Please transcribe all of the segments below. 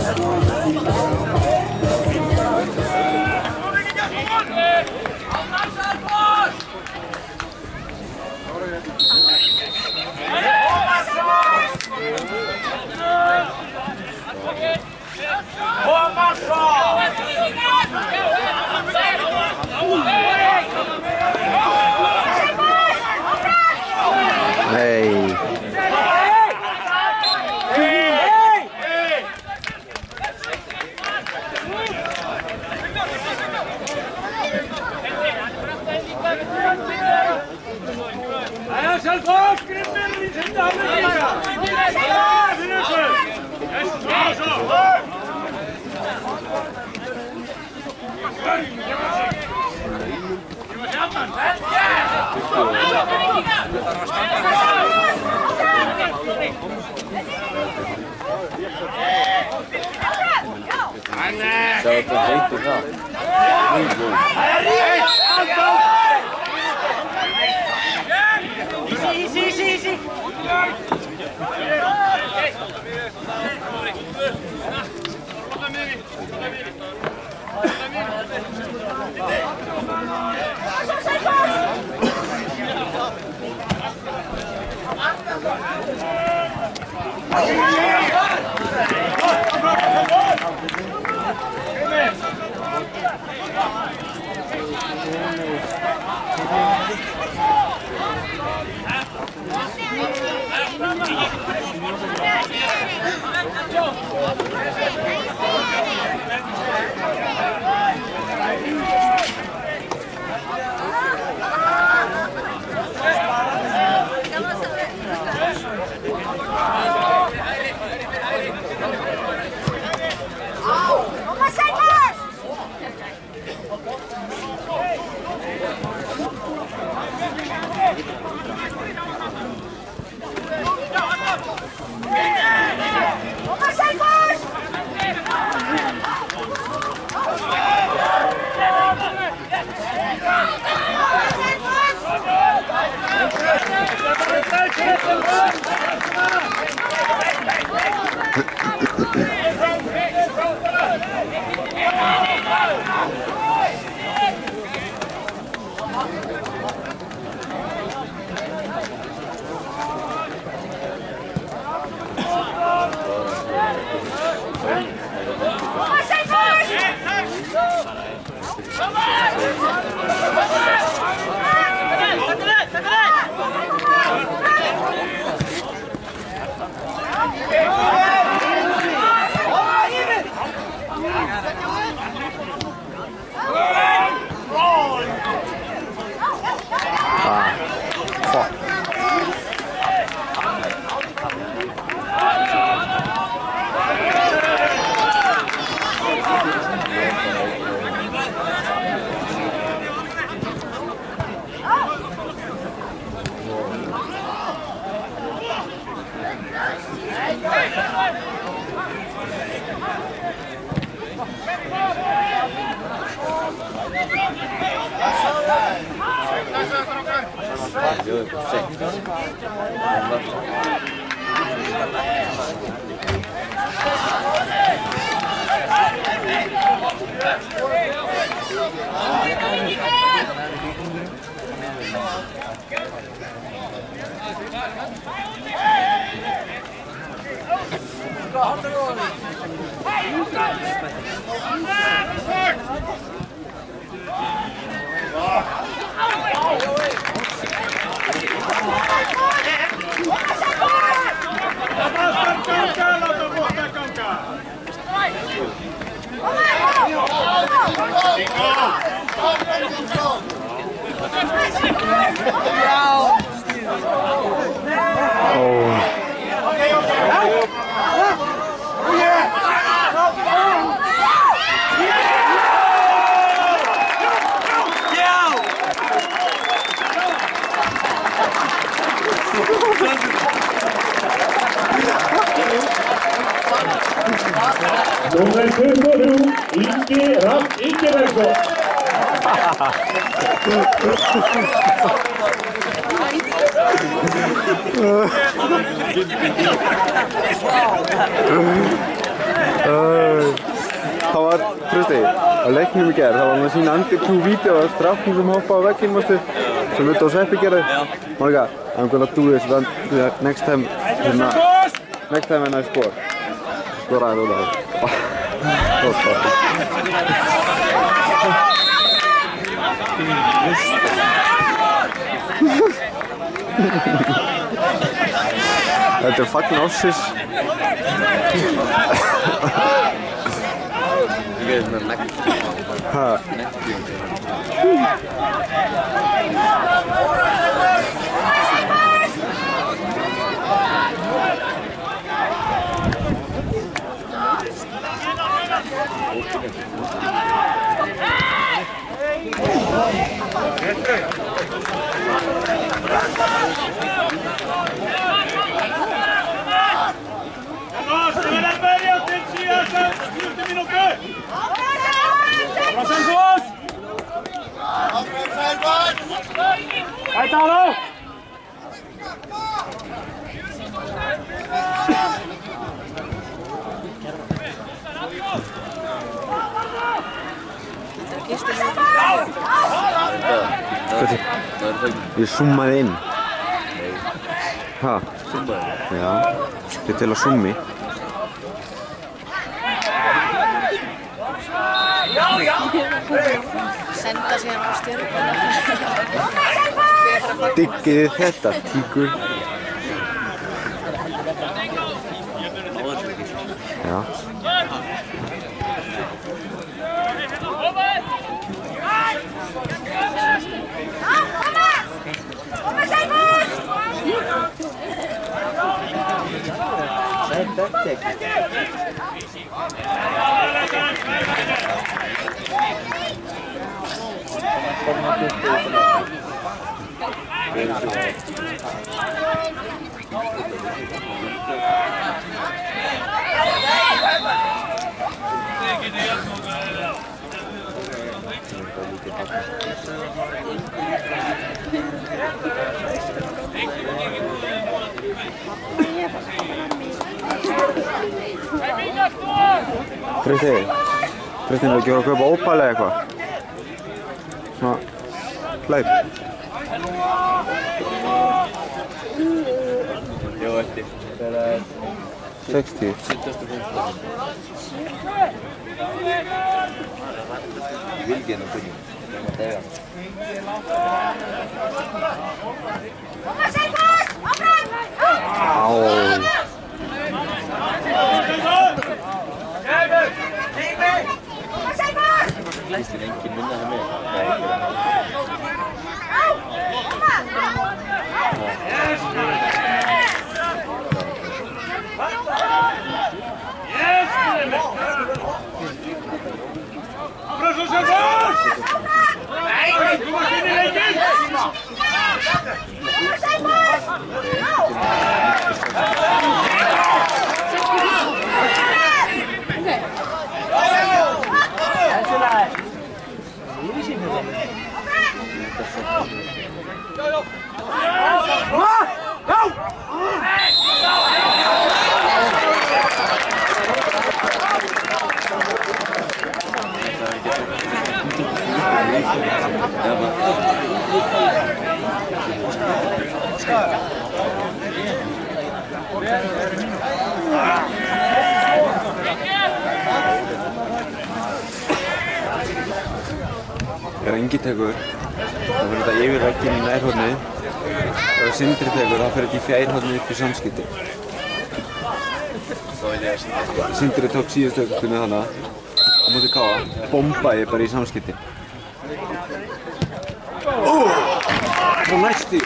Ei. Zou het een heet gaan? Easy. Númer 23, Ingi Rapp Ingebergsson. Gústi, á leiknum í gerð, þá var hann að sína under 2 vídeo af stráknum sem hoppa á vegginn, mástu, sem Udda og Sveppi gerði. Monika, I'm gonna do this next time when I score. Skora það úr Þetta fagn ársins. Ég veit með nekk. Ég zoomaði inn. Hæ? Zoomaði? Já, þetta er til að zoomi. Senda síðan á stjörnuna. Diggiði þetta, tíkur. Já. Kristín, vil ekki voru að kaupa ópal eða eitthvað? Svona hlaup. Jó, eftir. Það er 60. 70. Ég vil ekki henni að byrja. Ég má dega. Kristín, engin minna það með. Þegar Ingi tekur, þá fyrir þetta yfir vegginn í nærhornið. Þegar Sindri tekur, þá fyrir þetta í fjærhornið upp í samskipti. Sindri tók síðustu aukaspyrnu þarna, á móti Káa, bombaði bara í samskipti. Og næsti!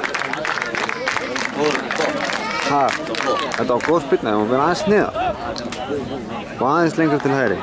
Hæ? Þetta var góð spyrna, það var verið aðeins niða. Og aðeins lengur til hægri.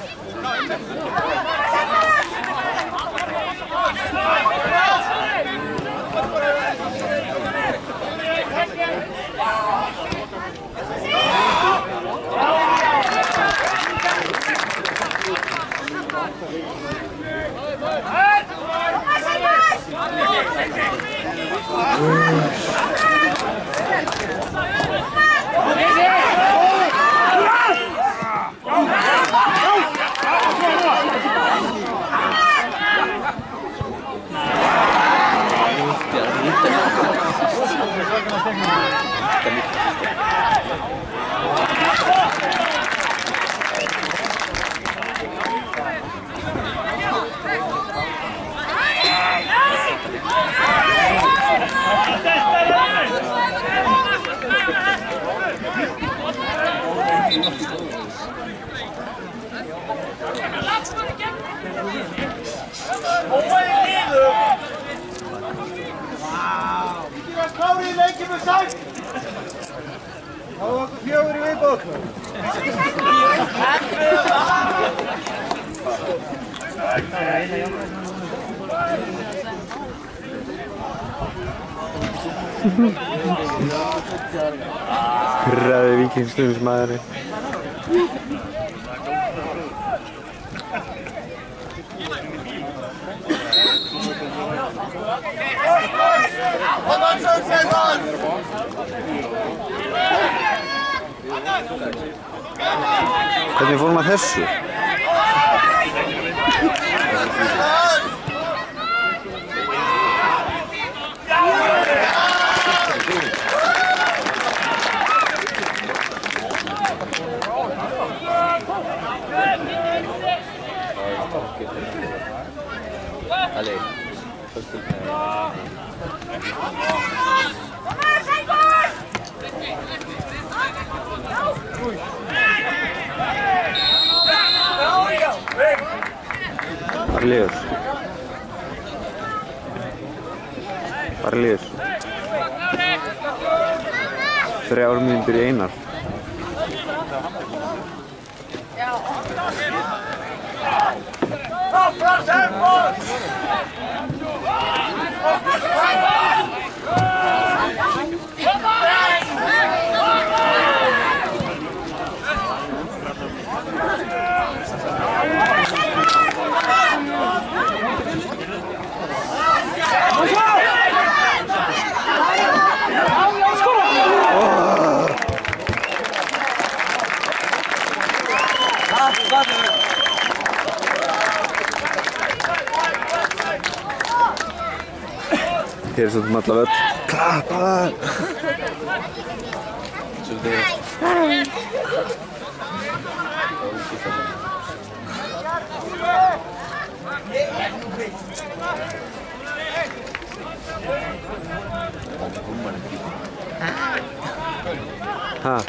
Klári í leikinn með sætt! Þá var okkur 4 í viðbót. Pirraði Víkingsstuðningsmaðurinn. Hvernig fór maður þessu? Allez, Barliður. Barliður. 3 mínútur í einar. Hér er svolítið alla völl. Klappa! Ha?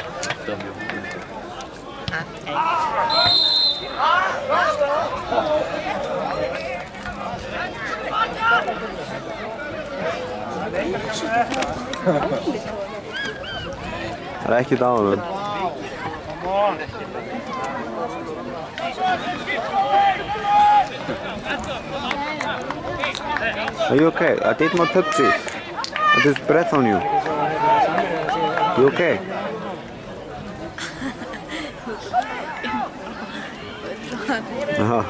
Það er ekkert á honum. Are you okay? I did not touch you. I just breath on you. You okay? Jaha.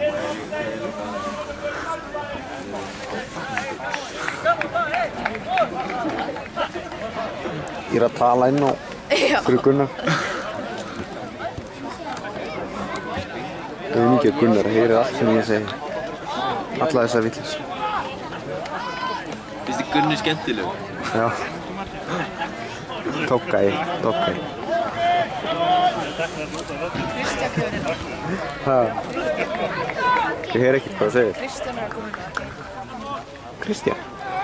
Ég er að tala inn á fyrir Gunnar. Það er mikið Gunnar að heyra allt sem ég segi. Alla þessa vitleysu. Finnst þið Gunni skemmtilegur? Já. Tokkæ. Ha. Ég heyr ekkert hvað það segir. Kristján er að koma. Kristján?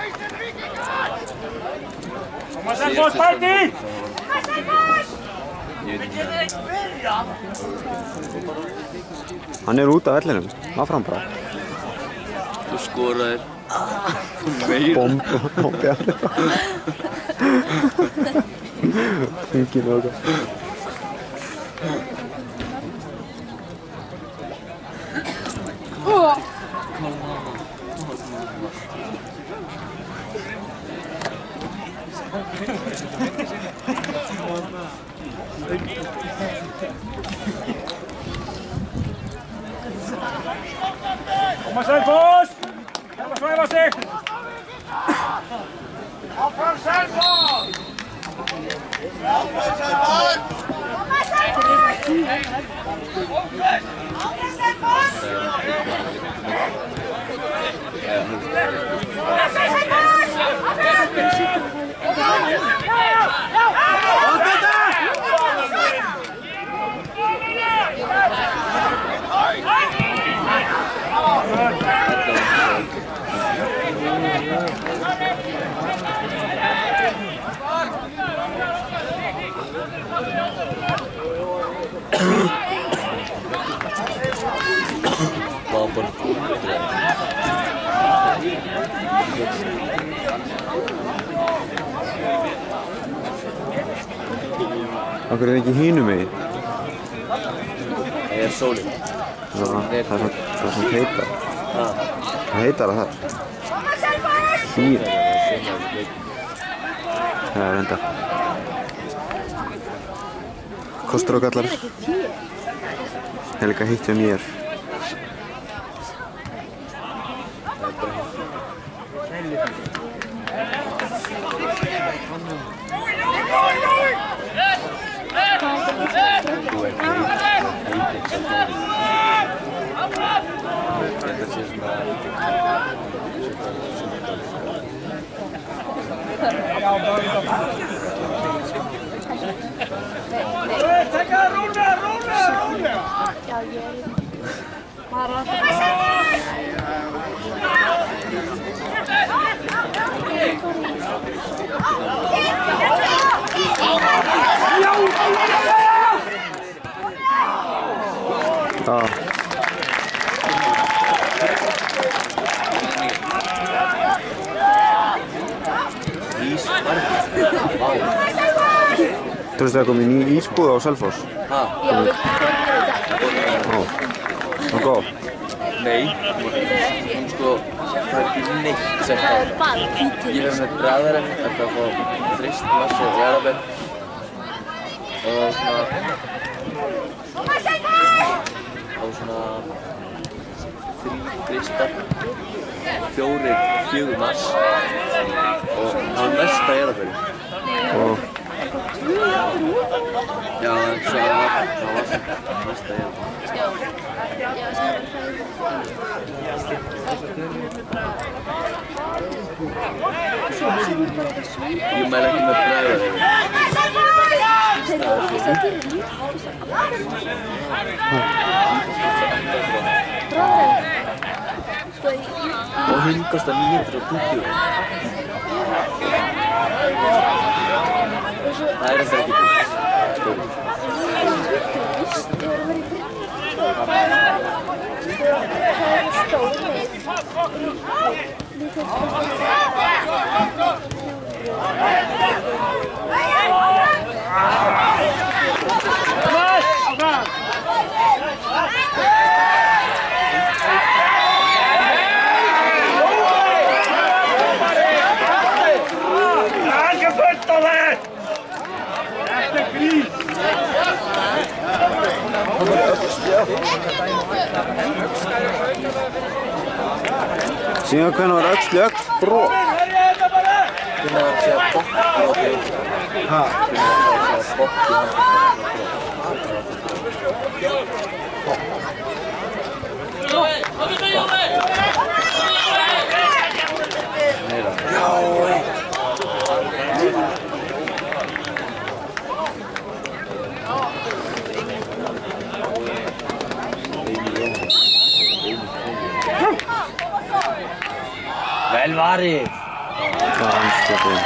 Hann er út af vellinum. Áfram bara. Þú skoraðir. Meira. Bombi allir. Engin okkar. Kom Selfoss! Kom svæfa sig! Áfram Selfoss! Áfram Selfoss! Áfram Selfoss! Akkur er það ekki hinum megin? Það er sólin. Já, það er svona heitar. Það heitar að það. Hlýr. Það er enda. Kostur og gallar. Það er líka heitt hjá mér. Þú veist það komið ný ísbúð á Selfoss? Ha? Já, það er góð. Nei, sko, það er ekki neitt sem það. Ég hef með bræðarinn eftir að fá þrist, massa og jarðabær. Og svona 3 þristar, 4 mass og það var mesta jarðabæri. Já, það var mesta jarðabæri. Ég mæla ekki með bræðarinn. Og hinn kostar 920. Það er þetta ekki búið. Síðan hvernig var öll brot? Hvernig var að segja bokki? Hæ? Vel varið! Það var anskotið.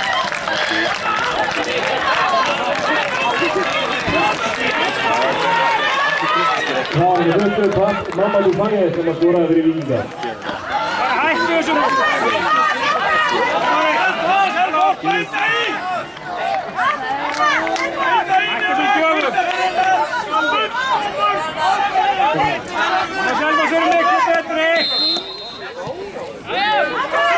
Það er höfðu pass Mamadou Fange sem að skoraði fyrir Víkinga. Hættu þessu! Selfoss eru miklu betri!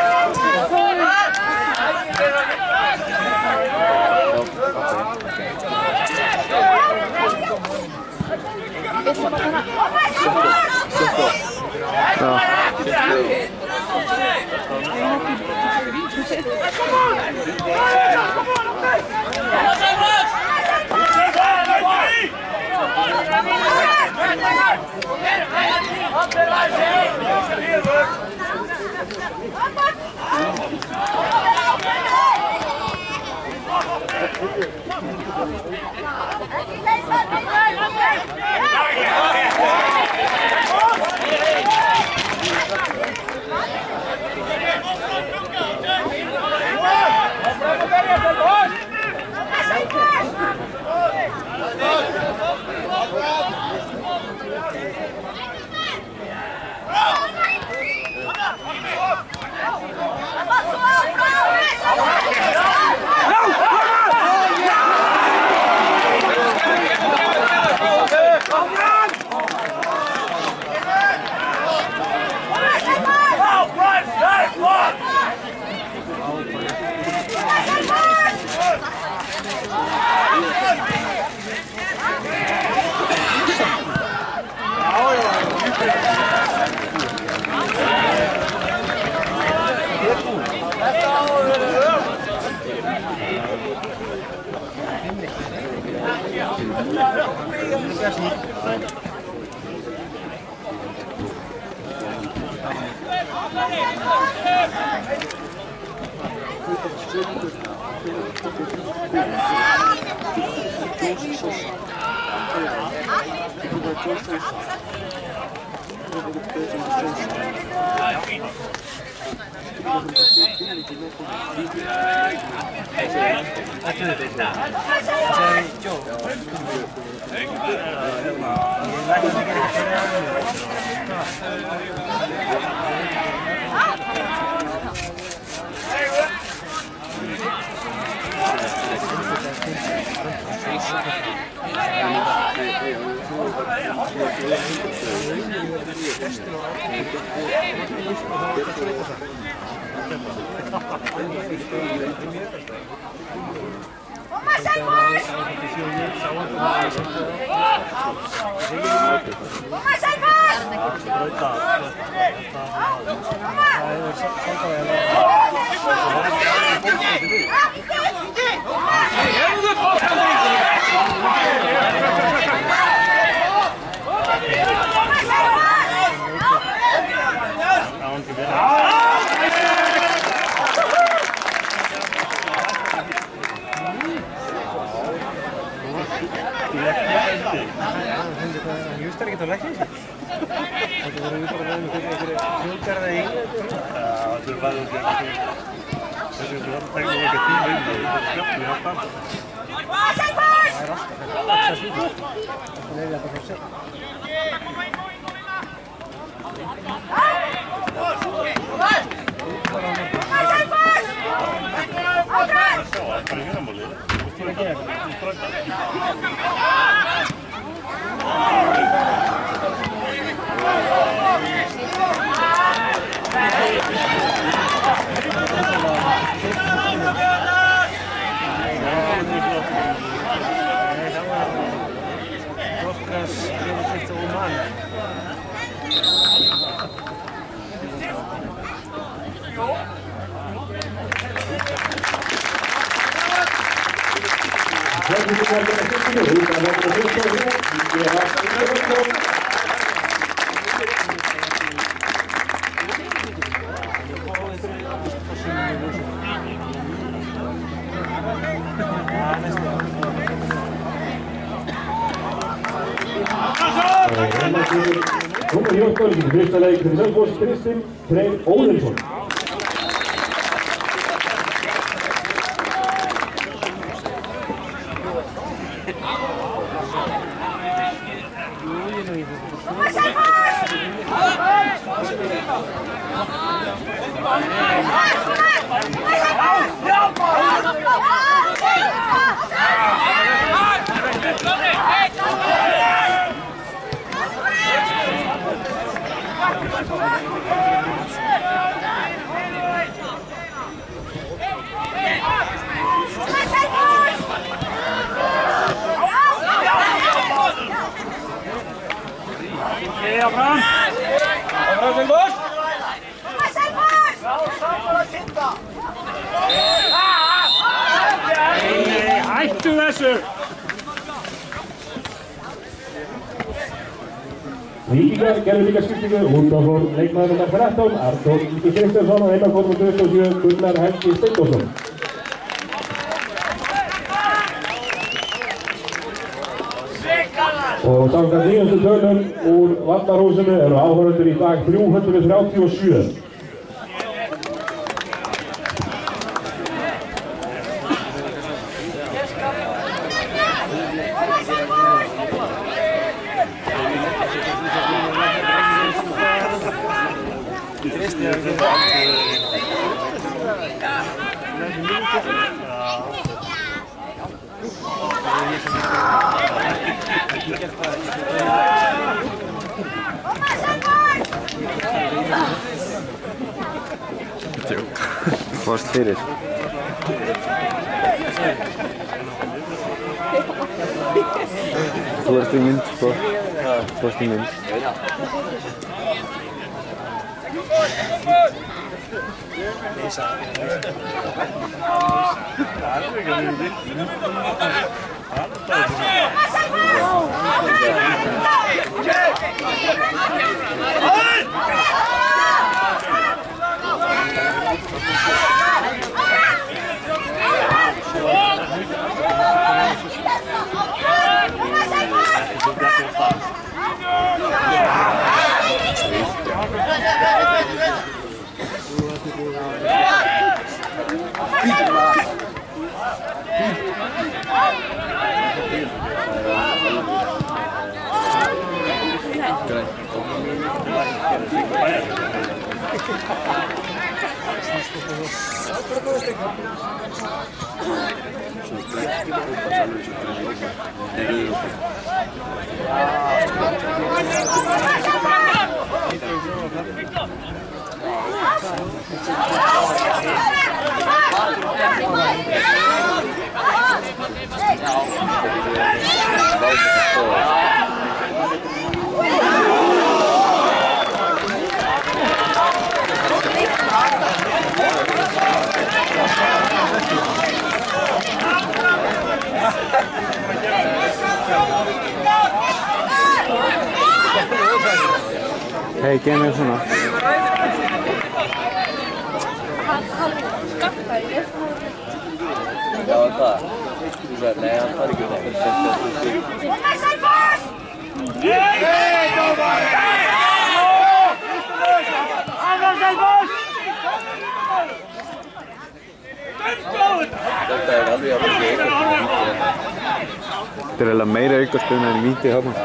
Nummer 14 in de wedstrijd voor de Zandvoortse Christen, Freek Olensson. Áfram Selfoss! Hættu þessu! Víkingar gerðu líka skiptingu út á fór leikmaður nr. 13 Arnór Ingi Kristjánsson og heimaðfór nr. 27 Gunnar Helgi Steindórsson. Og samkvæmt nýjustu tölum úr vallarhúsinu eru áhorfendur í dag 337. Þú varst fyrir. Þú varst í mynd, sko. Þú varst í mynd. Hei, gef mér svona. Já, það. Nei, hann fær ekki það. Þetta er alveg að vera aukaspyrna. Þetta er eiginlega meira aukaspyrna en víti þarna.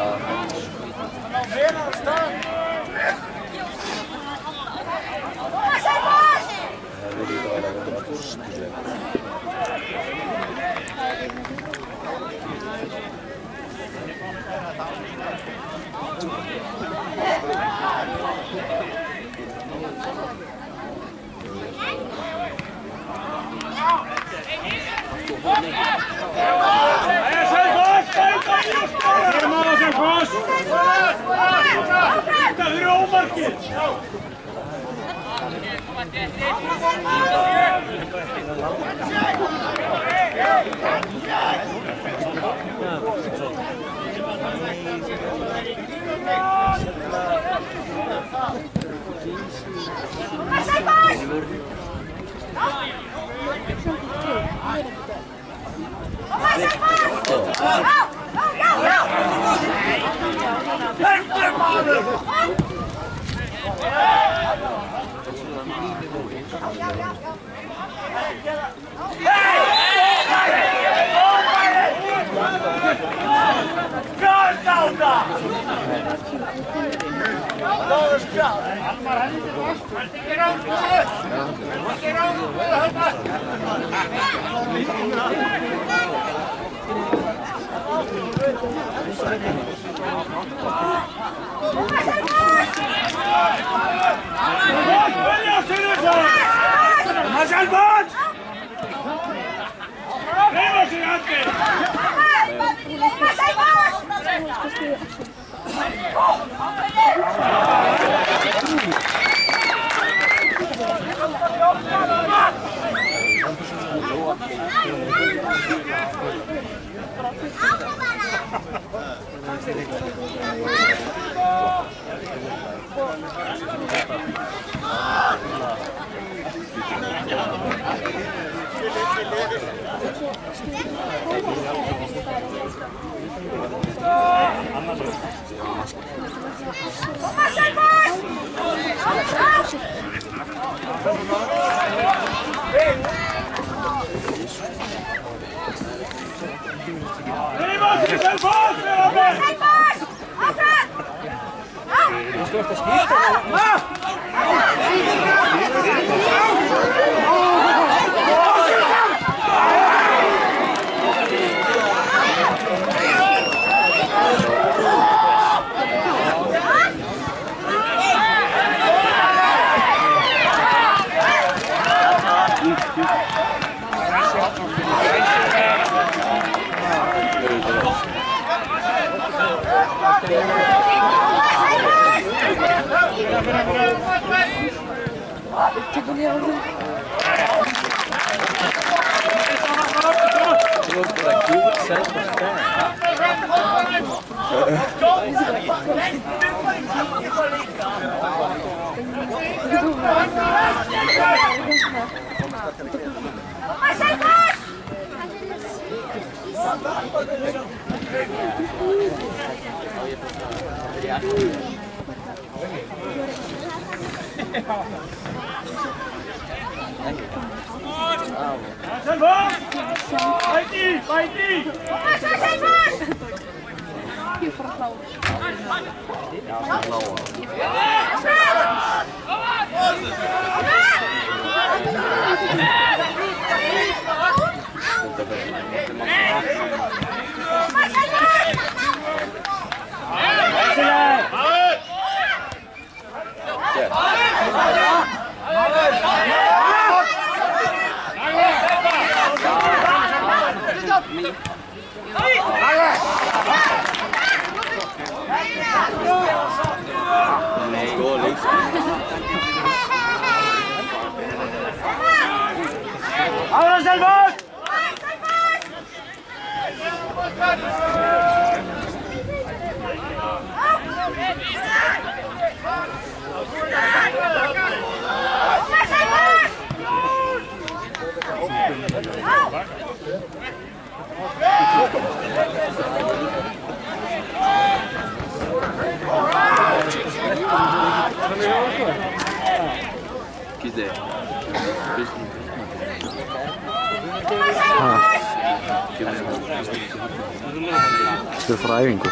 Þetta frá æfingu.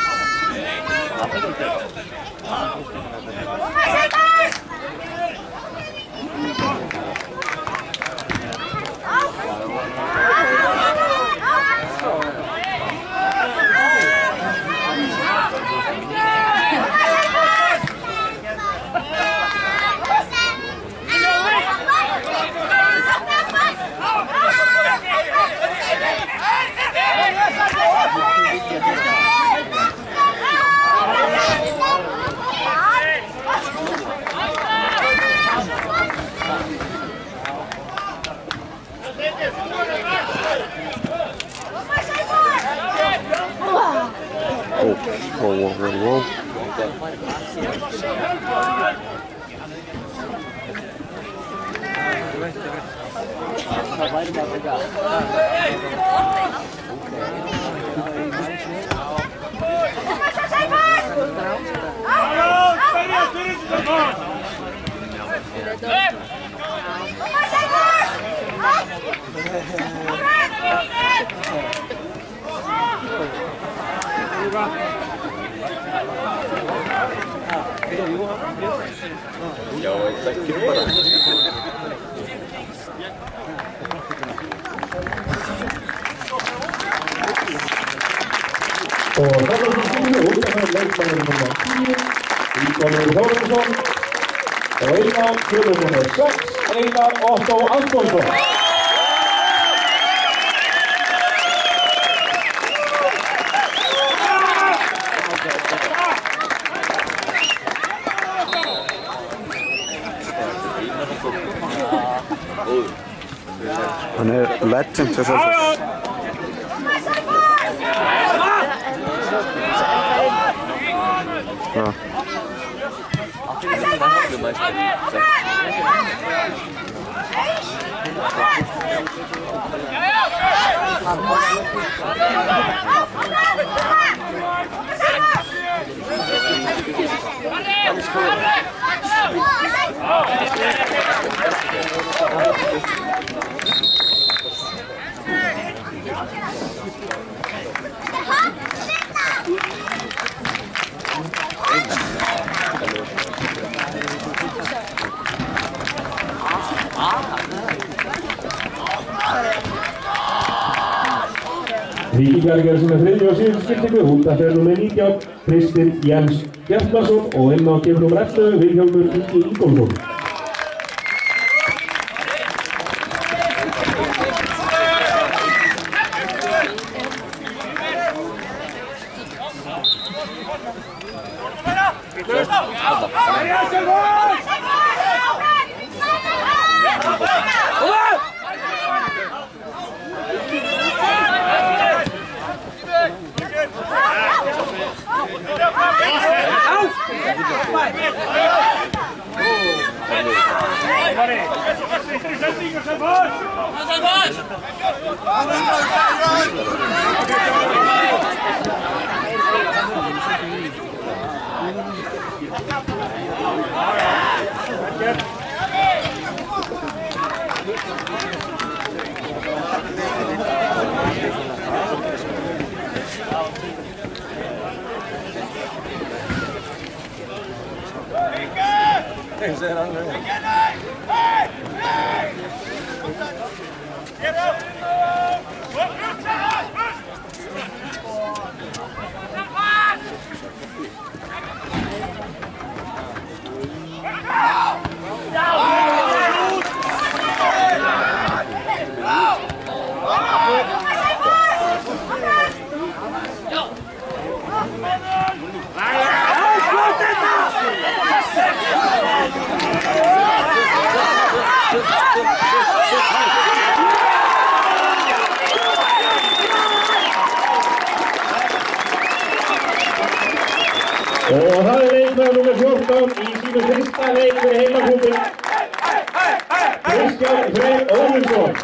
Whoa. Já, þetta er ekki bara. Og það var skilju útafæð leikmæður nr. 10, Ingólfur Þórðarsson og Einar fyrir nr. 6, Einar Otto Antonsson. Hann legend þess að það. Nachtmeister. Alles gut. Víkingar gera sína þriðju og síðustu skiptingu. Út af fer númer 19, Kristinn Jens Bjartmarsson og inn á kemur númer 11, Vilhjálmur Ingi Ingólfsson. Og það leikmaður númer 14 í sínu fyrsta leik fyrir heimaklúbbinn, Kristján Freyr Ólinsson.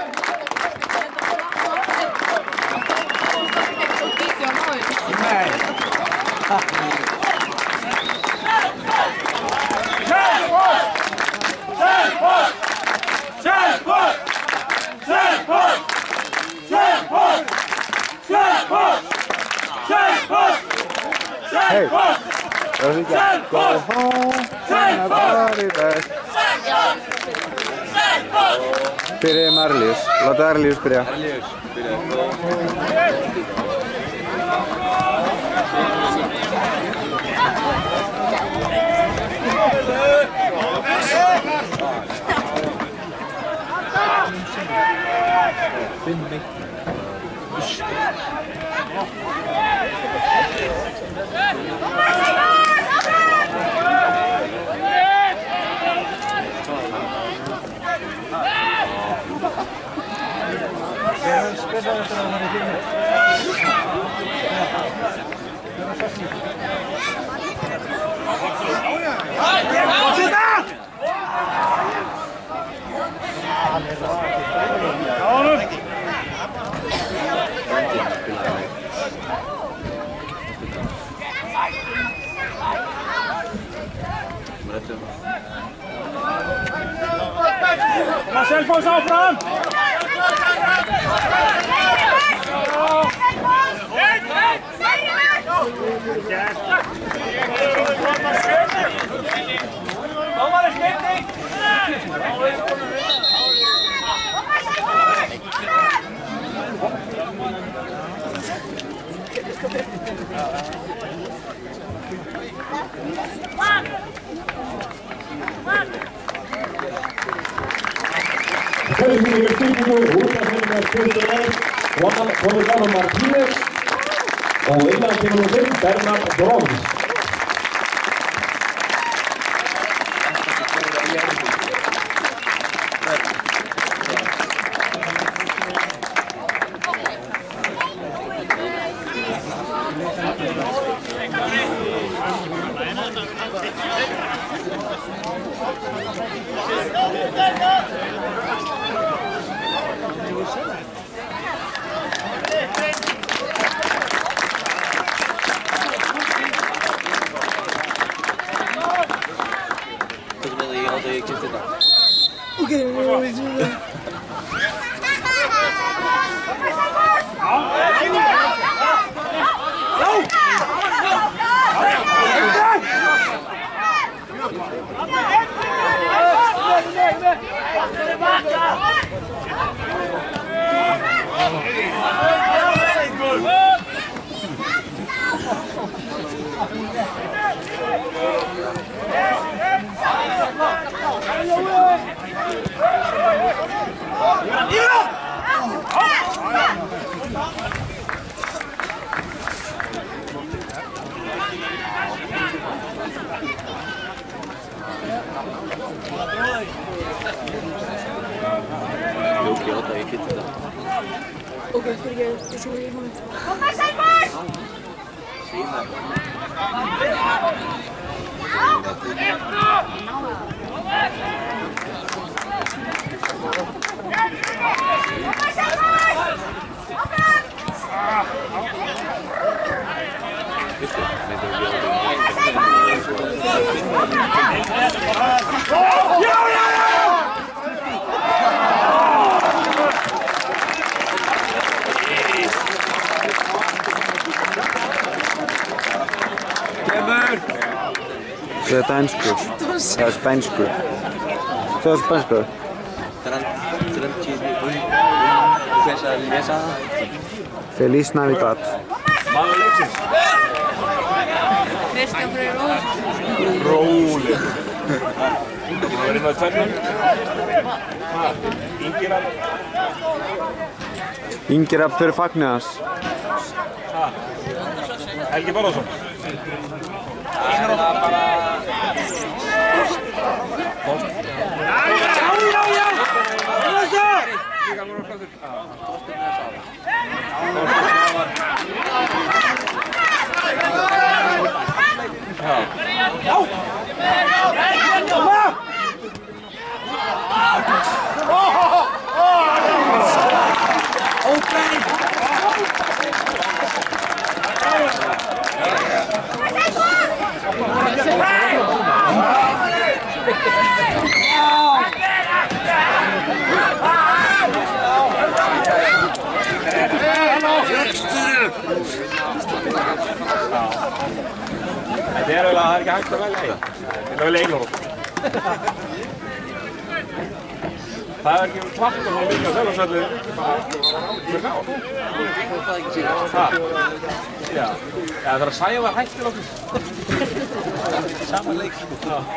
Hey, go home, everybody best. Byrjaði með Arlius, láta Arlius byrja. Arlius, byrja. Finn mig. Selfoss áfram! Följande skiptingu út af hennar Kristján Jens, Juan Martínez og innan kemur nú 5, Bernard Brons. Jóki, ota, ég get þetta. Ok, fyrir ég svo í honum. Það er dansku. Það er spænsku. Það er spænsku. Feliz Navidad. Kristján Freyr Róli. Það var inn á tvennum. Ingirab. Ingirab fyrir fagnir hans. Helgi Bárðarsson. Det er vel ikke hægt å velge. Det er vel egenråd. Það er ekki klart og það líka selv og sællir fyrir ná. Já, það er að Sæja var hættir okkur. Saman leik.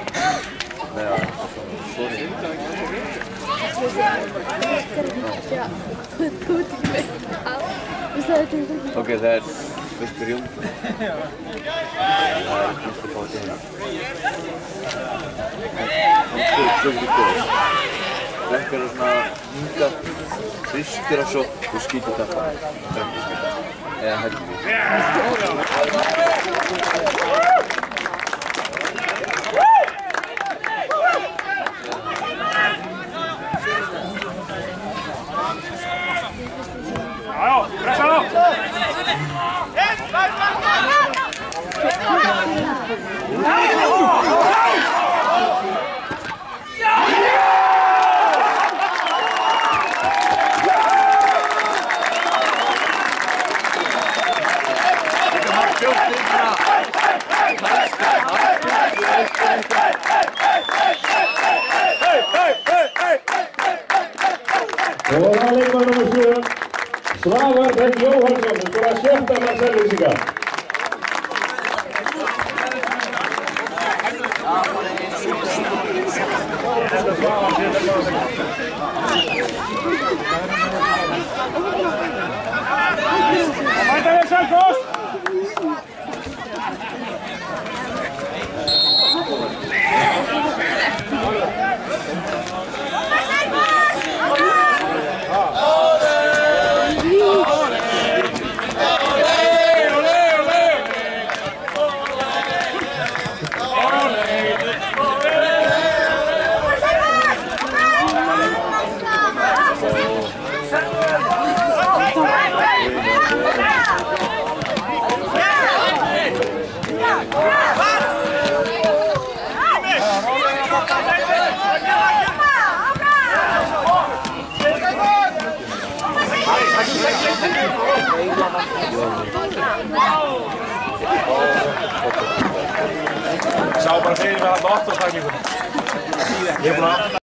Ok, það er fyrstur Jón. Það er fyrstur báti hérna. Hann spyrir góð. Brekkar er svona hingað, hristir og svo og skýtur þetta. Eða heldur Pressa då! Og það leikmann nr. 7, Svavar Björn Jóhannsson, sem skorar 7. mark Selvíkinga. Mæta vel Selfoss! Ik zou maar zeggen, we hadden de achtergang niet.